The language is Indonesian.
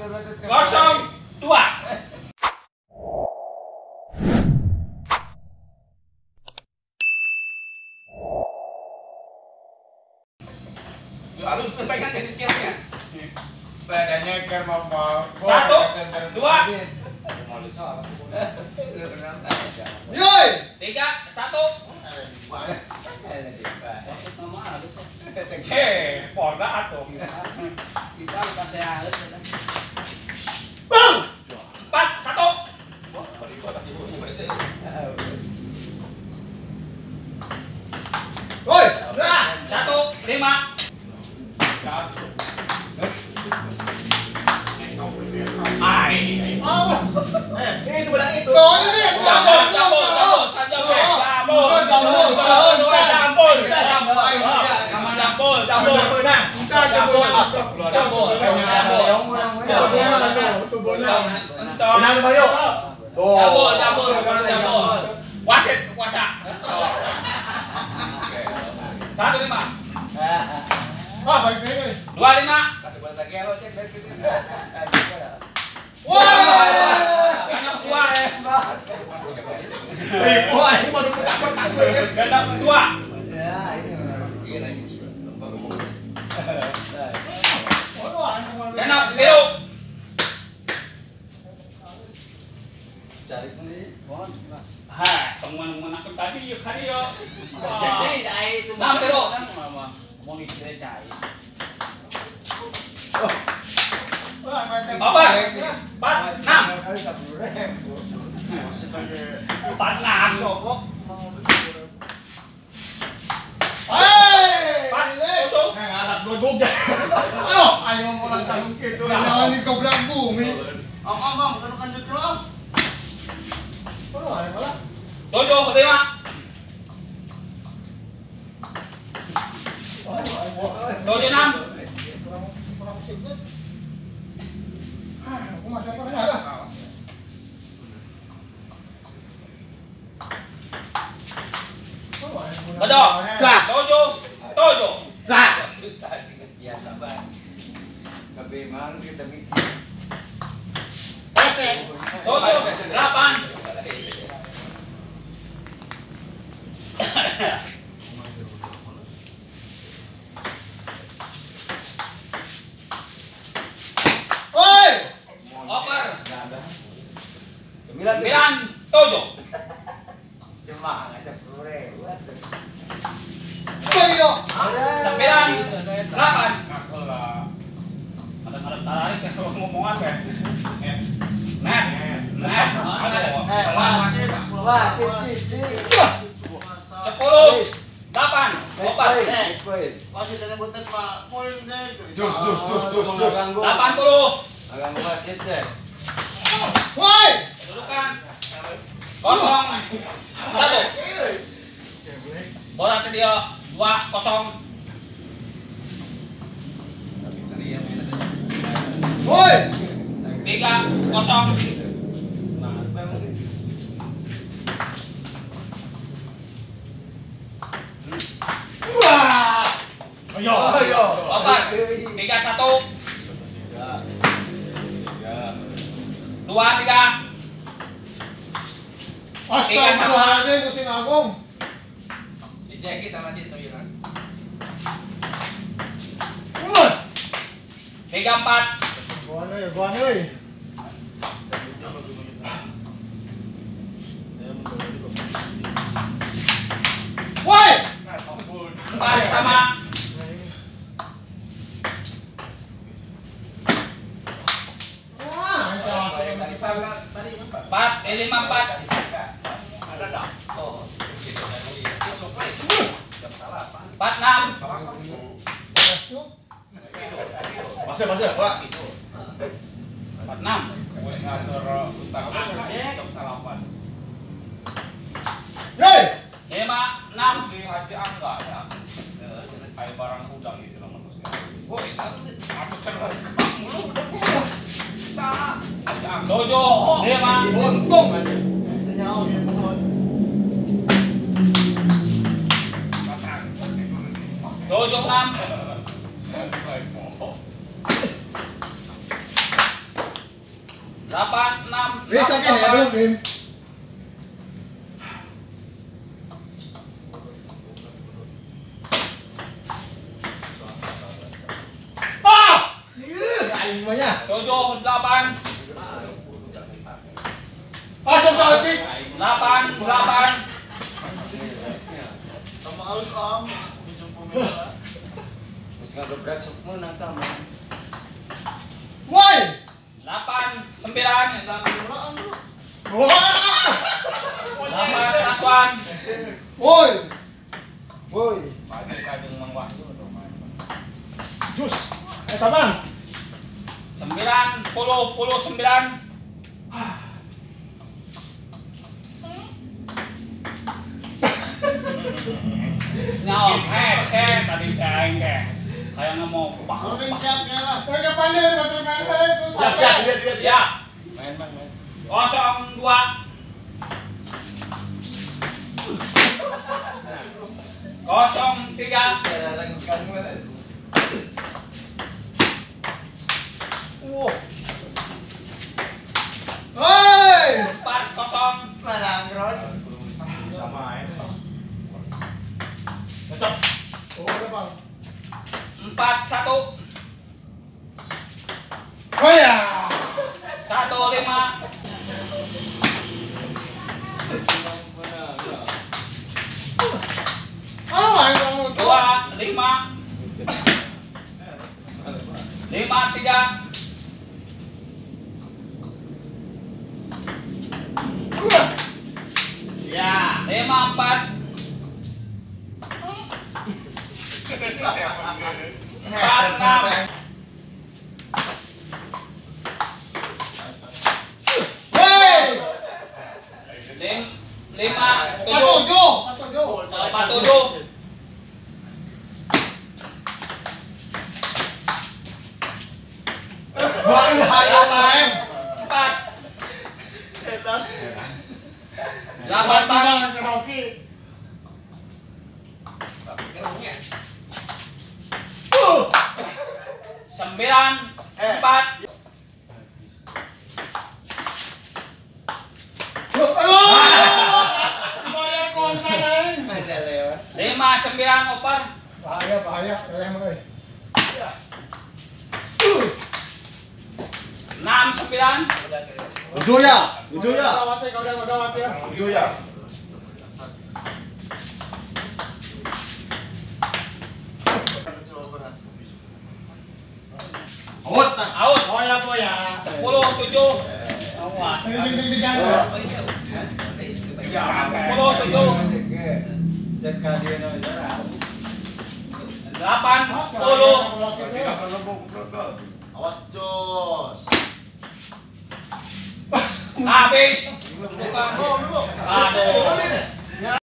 02. Harus pegang jadi kiranya. Badannya kan mau 1, 2, Yoi! 3, 1. Porda atuh. Bang! 4, 1. Woi! Dah! 1, 5. Itu benar itu. Kau ini Wasit kuasa. 1-5. Ah, baik ini. 2-5. Kasih buat lagi lo cek dari situ. Wah! Gandang kedua. Wah, ini mau dapat. Gandang kedua. Iya lagi. Gandang biru. Cari pun teman-teman aku tadi yuk hari yuk. itu Nam biru. mau dikira cai. Apa? 4, 6. 4, 6. Sokok. Hei! Tutup. Anak dua Aduh, ayo orang kalung gitu. Jangan dikobrak bumi. Om, bukan kanjut dulu om. Aduh, ayo malah. 7, 5. Tujuh, 6. Kurang sikit. Aku masih apa ada? Bedok. Sah. 7. Sah. Biasa banget. Tapi memang kita mikir. 7, 8. Oi! Oper. 9, 7. cuma ngajak 10.000. Oi yo. 9, 8. Kadang-kadang tarik ya kalau ngomongan ya. Net. Wasit. Sip. 10, 8. Oper. Wasit dengan butet Pak. Poin deh. Jos. 80. Agang wasit deh. Woi! Kedudukan 0-1. Bola ke dia 2-0. Woi! 3-0. Wah! Ayo. Oper. 3-1. 2-3. Astagfirullahaladzim, Gusti Agung. Si Jackie sama dia tuh ya. 3-4. Gua nih. Woi! 4 sama. Wah, Tadi sangat tadi 4, 5-4. ada dah. Oh, gitu tadi. Besok lagi. Jam salah apa? 4-6. Masih, bola. 4-6. Gue ngatur utang jam salapan. Hei! 5-6 di Haji Angga ya. Kayak barang udang itu nomor woi, aku cerah mulu udah salah. Haji Angga. 7, 5. Untung aja. 8, 6, Bisa kan ya belum Bim? Ah! Aing mah ya. 7, 8, Asal saja. 8, 8, Sama halus om. Terus ngegebrak sok menang kamu. Woi. 8, 9, Wah. 8, Aswan. Woi. Woi. Kajeng Mang Wahyu dong, main. Jus. Bang. 9, 10, 9. Nyawa, tadi kayak kayak nggak mau Siap pandai betul main. Siap, lihat. Ya, Main bang main. 02, 03, Cara lakukan mana? Wow. Woi. 40, Malang Ron. Bisa main. Oh, udah bang. 41, Oh ya. 15, Halo, main kamu tuh. 25, 53, Ya. 54, 46, Hei. 57, 47, Bang, ayo main. 4, Setan. 8, Bang, karaoke. 9, 4, Bayar konten aing. Ada lewat. 5, 9, oper, Bahaya, kalian mah. 6, 9, Ujo ya. Kau udah gawat ya. Ujo ya. Out. out, Poya. 10, 7, awas, Ding. 10, 7, Cekal dia no cara. 8, 10, Awas Jos. habis, bukan, Belum. aduh,